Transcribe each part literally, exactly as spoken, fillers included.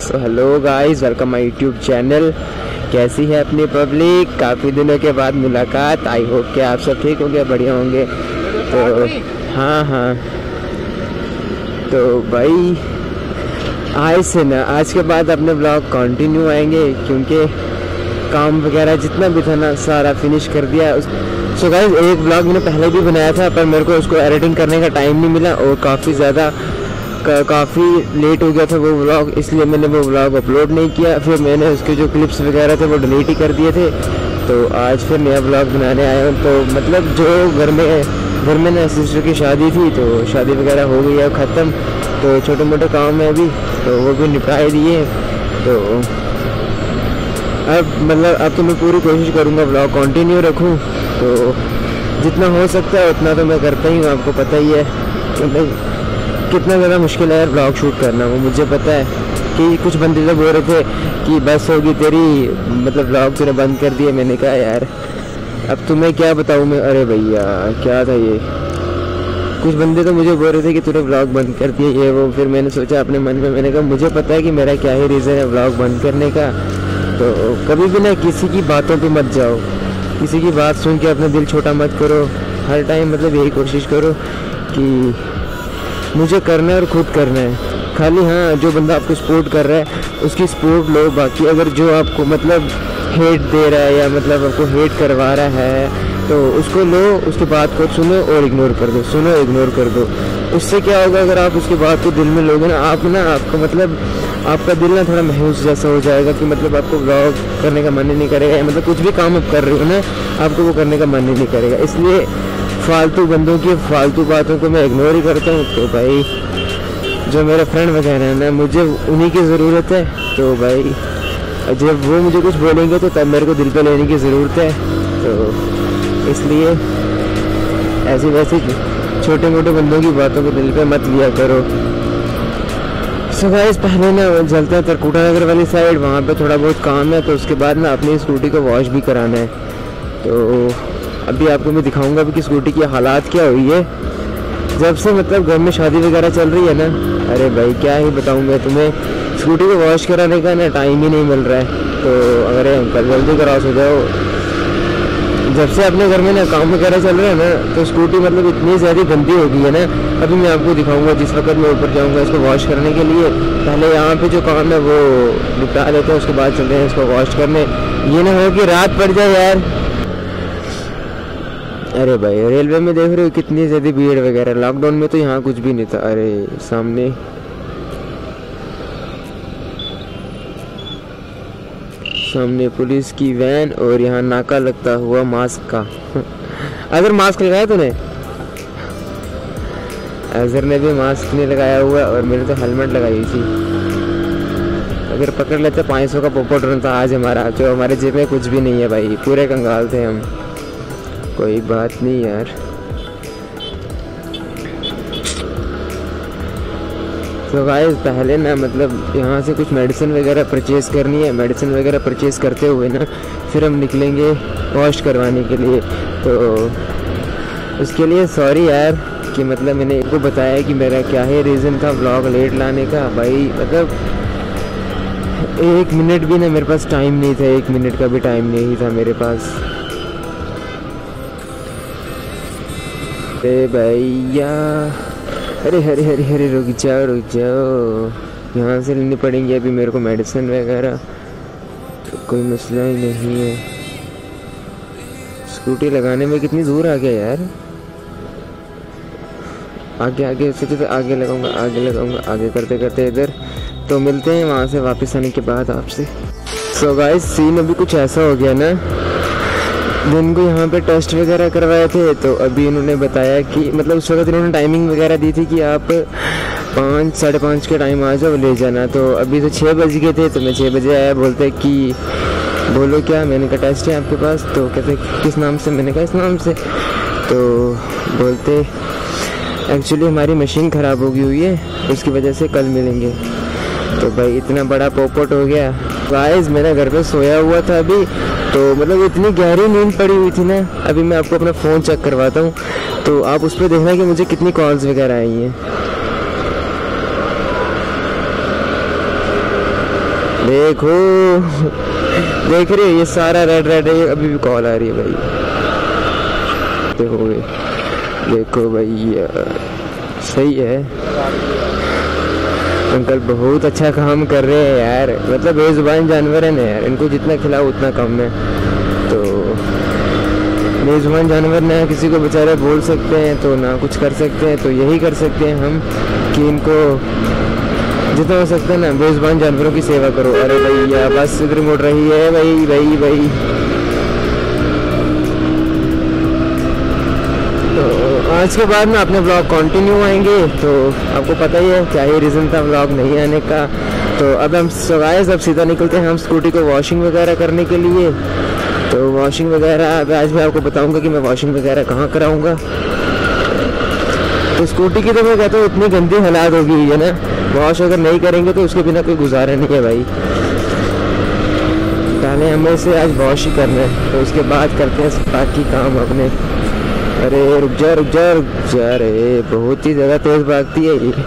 So hello guys, welcome my YouTube channel. कैसी है अपनी पब्लिक? काफ़ी दिनों के बाद मुलाकात। आई होप कि आप सब ठीक होंगे, बढ़िया होंगे। तो हाँ हाँ तो भाई आज से ना आज के बाद अपने ब्लॉग कंटिन्यू आएंगे, क्योंकि काम वगैरह जितना भी था ना सारा फिनिश कर दिया। सो गाइस, एक ब्लॉग मैंने पहले भी बनाया था, पर मेरे को उसको एडिटिंग करने का टाइम नहीं मिला और काफ़ी ज़्यादा का, काफ़ी लेट हो गया था वो व्लॉग, इसलिए मैंने वो व्लॉग अपलोड नहीं किया। फिर मैंने उसके जो क्लिप्स वगैरह थे वो डिलीट ही कर दिए थे। तो आज फिर नया व्लॉग बनाने आया हूँ। तो मतलब जो घर में घर में ना सिस्टर की शादी थी, तो शादी वगैरह हो गई है ख़त्म। तो छोटे मोटे काम है अभी, तो वो भी निपटाए दिए। तो अब मतलब अब तो मैं पूरी कोशिश करूँगा व्लॉग कंटिन्यू रखूँ। तो जितना हो सकता है उतना तो मैं करता ही हूँ, आपको पता ही है मतलब कितना ज़्यादा मुश्किल है यार ब्लॉग शूट करना। वो मुझे पता है कि कुछ बंदे लोग बोल रहे थे कि बस होगी तेरी, मतलब ब्लॉग तूने बंद कर दिया। मैंने कहा यार अब तुम्हें क्या बताऊँ मैं। अरे भैया क्या था ये, कुछ बंदे तो मुझे बोल रहे थे कि तूने ब्लॉग बंद कर दिया ये वो। फिर मैंने सोचा अपने मन में, मैंने कहा मुझे पता है कि मेरा क्या ही रीज़न है ब्लॉग बंद करने का। तो कभी भी ना किसी की बातों पे मत जाओ, किसी की बात सुन के अपना दिल छोटा मत करो। हर टाइम मतलब यही कोशिश करो कि मुझे करना है और खुद करना है खाली। हाँ, जो बंदा आपको सपोर्ट कर रहा है उसकी सपोर्ट लो। बाकी अगर जो आपको मतलब हेट दे रहा है या मतलब आपको हेट करवा रहा है तो उसको लो, उसकी बात को सुनो और इग्नोर कर दो, सुनो इग्नोर कर दो। उससे क्या होगा, अगर आप उसकी बात को दिल में लोगे ना, आप ना आपको मतलब आपका दिल ना थोड़ा महसूस जैसा हो जाएगा कि मतलब आपको ब्लॉग करने का मन ही नहीं करेगा। मतलब कुछ भी काम आप कर रहे हो ना, आपको वो करने का मन ही नहीं करेगा। इसलिए फालतू बंदों की फालतू बातों को मैं इग्नोर ही करता हूँ। तो भाई जो मेरे फ्रेंड वगैरह हैं ना, मुझे उन्हीं की ज़रूरत है। तो भाई जब वो मुझे कुछ बोलेंगे तो तब मेरे को दिल पे लेने की ज़रूरत है। तो इसलिए ऐसी वैसी छोटे मोटे बंदों की बातों को दिल पे मत लिया करो। सो गाइस, पहले ना चलते हैं तरकुटा नगर वाली साइड, वहाँ पे थोड़ा बहुत काम है। तो उसके बाद ना अपनी स्कूटी को वॉश भी कराना है। तो अभी आपको मैं दिखाऊंगा अभी कि स्कूटी की हालात क्या हुई है जब से मतलब घर में शादी वगैरह चल रही है ना। अरे भाई क्या ही बताऊँ मैं तुम्हें, स्कूटी को वॉश कराने का ना टाइम ही नहीं मिल रहा है। तो अगर अंकल जल्दी क्रॉस हो जाओ। जब से अपने घर में ना काम वगैरह चल रहा है ना, तो स्कूटी मतलब इतनी ज़्यादा गंदी हो गई है ना। अभी मैं आपको दिखाऊंगा जिस वक्त मैं ऊपर जाऊंगा इसको वॉश करने के लिए। पहले यहाँ पे जो काम है वो निपटा लेते हैं, उसके बाद चलते हैं इसको वॉश करने। ये ना हो कि रात पड़ जाए यार। अरे भाई रेलवे में देख रहे हो कितनी ज़्यादा भीड़ वगैरह। लॉकडाउन में तो यहाँ कुछ भी नहीं था। अरे सामने सामने पुलिस की वैन और यहाँ नाका लगता हुआ मास्क का। अगर मास्क लगाया तूने? अजहर ने भी मास्क नहीं लगाया हुआ और मैंने तो हेलमेट लगाई थी। अगर पकड़ लेते पाँच सौ का पोपो ड्रोन था आज हमारा, जो हमारे जेब में कुछ भी नहीं है भाई, पूरे कंगाल थे हम। कोई बात नहीं यार। तो गाइस पहले ना मतलब यहाँ से कुछ मेडिसिन वगैरह परचेज़ करनी है। मेडिसिन वगैरह परचेज़ करते हुए ना फिर हम निकलेंगे वॉश करवाने के लिए। तो उसके लिए सॉरी यार कि मतलब मैंने इनको बताया कि मेरा क्या ही रीज़न था व्लॉग लेट लाने का। भाई मतलब एक मिनट भी ना मेरे पास टाइम नहीं था, एक मिनट का भी टाइम नहीं था मेरे पास। अरे भैया, अरे हरे हरे हरे रुक जाओ रुक जाओ, यहाँ से लेनी पड़ेंगी अभी मेरे को मेडिसिन वगैरह। तो कोई मसला ही नहीं है। स्कूटी लगाने में कितनी दूर आ गया यार। आगे आगे सोचे तो आगे लगाऊंगा आगे लगाऊंगा आगे करते करते इधर। तो मिलते हैं वहाँ से वापस आने के बाद आपसे। सो गाइस, सीन अभी कुछ ऐसा हो गया ना, दिन को यहाँ पे टेस्ट वगैरह करवाए थे। तो अभी इन्होंने बताया कि मतलब उस वक्त इन्होंने टाइमिंग वगैरह दी थी कि आप पाँच साढ़े पाँच के टाइम आ जाओ ले जाना। तो अभी तो छः बज गए थे, तो मैं छः बजे आया। बोलते कि बोलो क्या? मैंने कहा टेस्ट है आपके पास। तो कहते किस नाम से? मैंने कहा इस नाम से। तो बोलते एक्चुअली हमारी मशीन ख़राब हो गई हुई है, उसकी वजह से कल मिलेंगे। तो भाई इतना बड़ा पोपट हो गया। गाइस मेरा घर पे सोया हुआ था अभी, तो मतलब इतनी गहरी नींद पड़ी हुई थी ना। अभी मैं आपको अपना फ़ोन चेक करवाता हूँ, तो आप उस पर देखना कि मुझे कितनी कॉल्स वगैरह आई हैं। देखो देख रहे हो ये सारा रेड रेड है, अभी भी कॉल आ रही है भाई। देखो देखो भैया सही है, अंकल बहुत अच्छा काम कर रहे हैं यार। मतलब बेजुबान जानवर है ना यार, इनको जितना खिलाओ उतना कम है। तो बेजुबान जानवर ना किसी को बेचारे बोल सकते हैं तो ना कुछ कर सकते हैं, तो यही कर सकते हैं हम कि इनको जितना हो सकता है ना बेजुबान जानवरों की सेवा करो। अरे भैया बस इधर मुड़ रही है भाई भाई भाई। तो आज के बाद में अपने ब्लॉग कंटिन्यू आएंगे, तो आपको पता ही है क्या ही रीज़न था ब्लॉग नहीं आने का। तो अब हम सवाइज अब सीधा निकलते हैं हम स्कूटी को वॉशिंग वगैरह करने के लिए। तो वॉशिंग वगैरह अब आज मैं आपको बताऊंगा कि मैं वॉशिंग वगैरह कहाँ कराऊंगा। तो स्कूटी की तो मैं कहता हूँ इतनी गंदी हालात होगी है ना, वॉश अगर नहीं करेंगे तो उसके बिना कोई गुजारा नहीं है भाई। पहले हमें इसे आज वॉश ही करना है, तो उसके बाद करते हैं बाकी काम अपने। अरे रुक जा रुक जा रुक जा, अरे बहुत ही ज़्यादा तेज़ भागती है ये।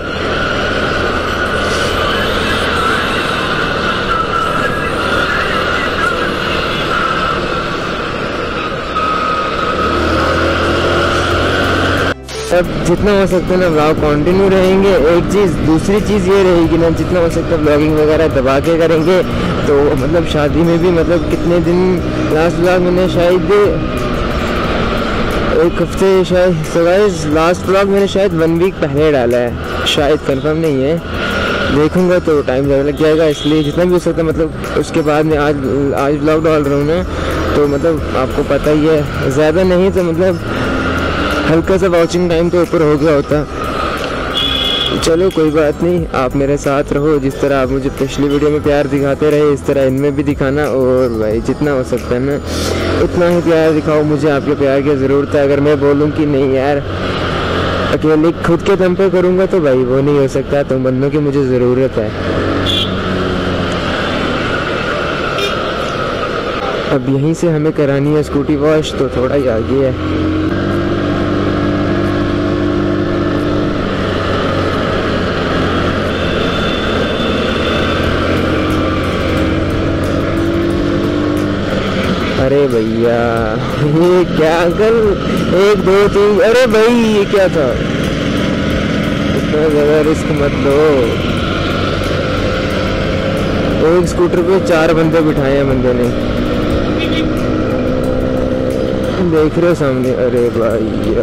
अब जितना हो सकता है ना ब्लॉग कंटिन्यू रहेंगे। एक चीज़ दूसरी चीज़ ये रहेगी ना, जितना हो सकता है ब्लॉगिंग वगैरह दबा के करेंगे। तो मतलब शादी में भी मतलब कितने दिन लास्ट ब्लॉग मैंने शायद एक हफ्ते शायद so guys, लास्ट ब्लॉग मैंने शायद वन वीक पहले डाला है, शायद कंफर्म नहीं है, देखूंगा तो टाइम ज़्यादा लग जाएगा। इसलिए जितना भी हो सकता है मतलब उसके बाद में आज आज ब्लॉग डाल रहा हूँ ना, तो मतलब आपको पता ही है ज़्यादा नहीं तो मतलब हल्का सा वॉचिंग टाइम तो ऊपर हो गया होता। चलो कोई बात नहीं, आप मेरे साथ रहो। जिस तरह आप मुझे पिछली वीडियो में प्यार दिखाते रहे इस तरह इनमें भी दिखाना, और भाई जितना हो सकता है ना उतना ही प्यार दिखाओ। मुझे आपके प्यार की ज़रूरत है। अगर मैं बोलूँ कि नहीं यार अकेले खुद के दम पे करूँगा तो भाई वो नहीं हो सकता, तो बंदों की मुझे ज़रूरत है। अब यहीं से हमें करानी है स्कूटी वॉश, तो थोड़ा ही आगे है। अरे भैया ये क्या अंकल, एक दो तीन, अरे भाई ये क्या था, इतना ज़्यादा रिस्क मत लो। एक स्कूटर पे चार बंदे बिठाए हैं बंदे ने, देख रहे हो सामने। अरे भैया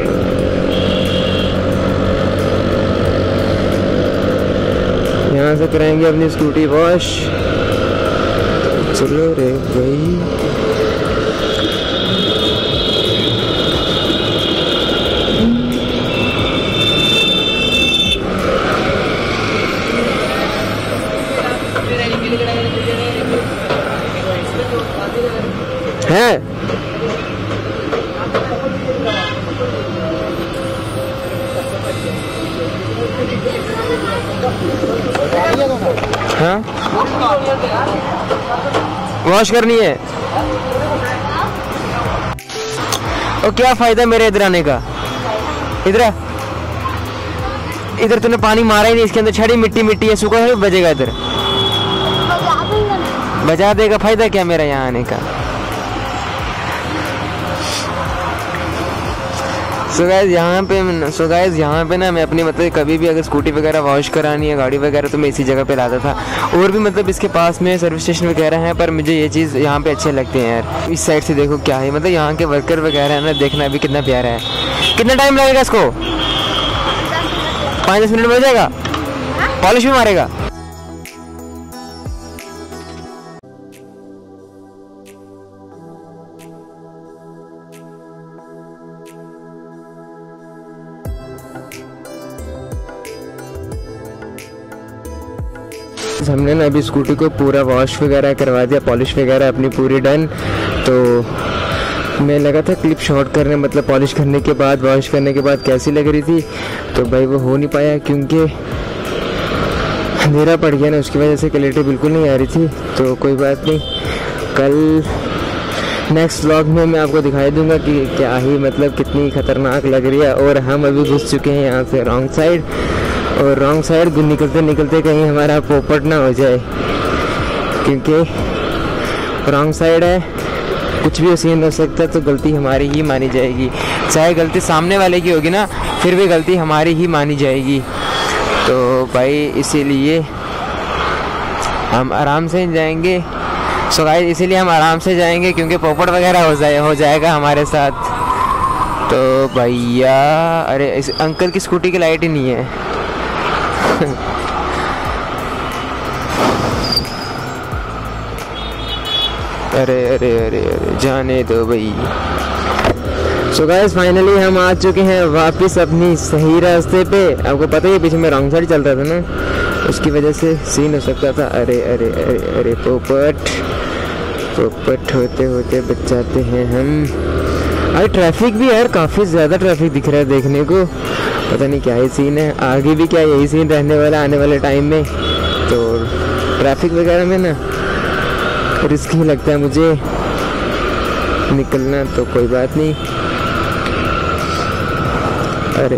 यहाँ से कराएंगे अपनी स्कूटी वॉश। चलो रे भाई, है हाँ वॉश करनी है। और क्या फायदा मेरे इधर आने का, इधर इधर तूने पानी मारा ही नहीं, इसके अंदर छड़ी मिट्टी मिट्टी है, सूखा है बजेगा, इधर बजा देगा, फायदा क्या मेरा यहाँ आने का। सो गाइस यहाँ पे सो गाइस यहाँ पे ना मैं अपनी मतलब कभी भी अगर स्कूटी वगैरह वॉश करानी है गाड़ी वगैरह तो मैं इसी जगह पे लाता था। और भी मतलब इसके पास में सर्विस स्टेशन वगैरह हैं, पर मुझे ये चीज़ यहाँ पे अच्छे लगते हैं यार। इस साइड से देखो क्या है, मतलब यहाँ के वर्कर वगैरह है ना, देखना भी कितना प्यारा है। कितना टाइम लगेगा इसको? पाँच दस मिनट में हो जाएगा, पॉलिश भी मारेगा। हमने ना अभी स्कूटी को पूरा वॉश वगैरह करवा दिया, पॉलिश वगैरह अपनी पूरी डन। तो मैं लगा था क्लिप शॉट करने, मतलब पॉलिश करने के बाद वॉश करने के बाद कैसी लग रही थी, तो भाई वो हो नहीं पाया क्योंकि अंधेरा पड़ गया ना, उसकी वजह से क्लैरिटी बिल्कुल नहीं आ रही थी। तो कोई बात नहीं, कल नेक्स्ट व्लॉग में मैं आपको दिखाई दूंगा कि क्या ही मतलब कितनी ख़तरनाक लग रही है। और हम अभी घुस चुके हैं यहाँ से रॉन्ग साइड, और रॉन्ग साइड निकलते निकलते कहीं हमारा पोपट ना हो जाए। क्योंकि रॉन्ग साइड है, कुछ भी सीन हो सकता है, तो गलती हमारी ही मानी जाएगी। चाहे गलती सामने वाले की होगी ना, फिर भी गलती हमारी ही मानी जाएगी। तो भाई इसीलिए हम आराम से जाएंगे। सो गाइस इसीलिए हम आराम से जाएंगे क्योंकि पोपट वगैरह हो जाए हो जाएगा हमारे साथ। तो भैया, अरे इस अंकल की स्कूटी की लाइट ही नहीं है। अरे अरे अरे अरे जाने दो भाई। सो गाइस फाइनली हम आ चुके हैं वापस अपनी सही रास्ते पे। आपको पता ही है पीछे में रॉन्ग साइड चल रहा था ना, उसकी वजह से सीन हो सकता था। अरे अरे अरे अरे पोपट पोपट होते होते बच जाते हैं हम। अरे ट्रैफिक भी यार काफ़ी ज़्यादा ट्रैफिक दिख रहा है देखने को, पता नहीं क्या ही सीन है। आगे भी क्या यही सीन रहने वाला आने वाले टाइम में। तो ट्रैफिक वगैरह में ना रिस्क ही लगता है मुझे निकलना, तो कोई बात नहीं। अरे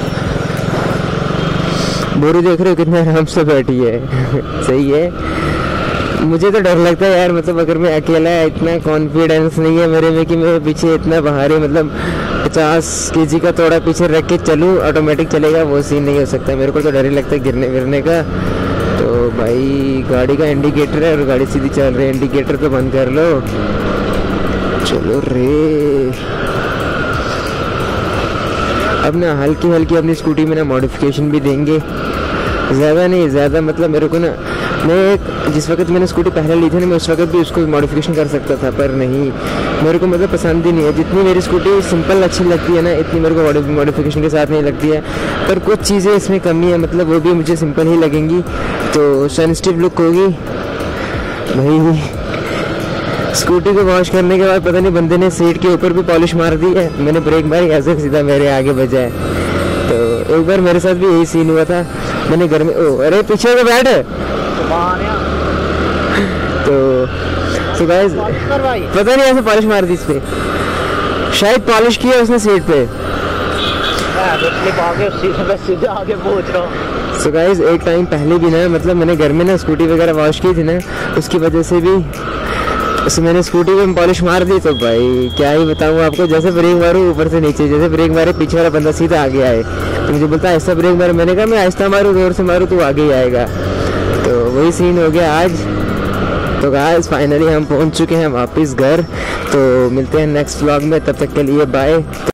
बोरी देख रहे हो कितने आराम से बैठी है। सही है। मुझे तो डर लगता है यार, मतलब अगर मैं अकेला है, इतना कॉन्फिडेंस नहीं है मेरे में कि मैं पीछे इतना भारी मतलब पचास केजी का थोड़ा पीछे रख के चलूँ, ऑटोमेटिक चलेगा, वो सीन नहीं हो सकता। मेरे को तो डर ही लगता है गिरने गिरने का। तो भाई गाड़ी का इंडिकेटर है और गाड़ी सीधी चल रही है, इंडिकेटर तो बंद कर लो। चलो रे, अब ना हल्की हल्की अपनी स्कूटी में ना मॉडिफिकेशन भी देंगे, ज़्यादा नहीं, ज़्यादा मतलब मेरे को ना, मैं एक जिस वक्त मैंने स्कूटी पहले ली थी ना, मैं उस वक्त भी उसको मॉडिफिकेशन कर सकता था, पर नहीं, मेरे को मतलब पसंद ही नहीं है। जितनी मेरी स्कूटी सिंपल अच्छी लगती है ना, इतनी मेरे को मॉडिफिकेशन के साथ नहीं लगती है। पर कुछ चीज़ें इसमें कमी है, मतलब वो भी मुझे सिंपल ही लगेंगी। तो सेंसिटिव लुक होगी भाई। स्कूटी को वॉश करने के बाद पता नहीं बंदे ने सीट के ऊपर भी पॉलिश मार दी है। मैंने ब्रेक मारी, ऐसे सीधा मेरे आगे बजा है। तो एक बार मेरे साथ भी यही सीन हुआ था। मैंने घर में, ओ अरे पीछे का बैठ है। तो so guys, पता नहीं ऐसे पॉलिश मार दी इस पे, शायद पॉलिश किया उसने सीट पे। सो गाइस एक टाइम पहले भी ना, मतलब मैंने घर में ना स्कूटी वगैरह वॉश की थी ना, उसकी वजह से भी उससे मैंने स्कूटी पे पॉलिश मार दी। तो भाई क्या ही बताऊँ आपको, जैसे ब्रेक मारूँ ऊपर से नीचे, जैसे ब्रेक मारे पीछे वाला बंदा सीधा आगे आए, तो मुझे बोलता है ऐसा ब्रेक मारे। मैंने कहा मैं आहिस्ता मारूँ, जोर से मारूँ तो आगे ही आएगा। तो वही सीन हो गया आज। तो गाइस फाइनली हम पहुंच चुके हैं वापस घर। तो मिलते हैं नेक्स्ट व्लॉग में, तब तक के लिए बाय।